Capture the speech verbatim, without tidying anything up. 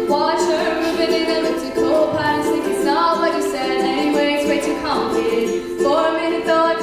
Watch her moving in elliptical patterns, think it's not what you said anyway, it's way too complicated. For a minute though I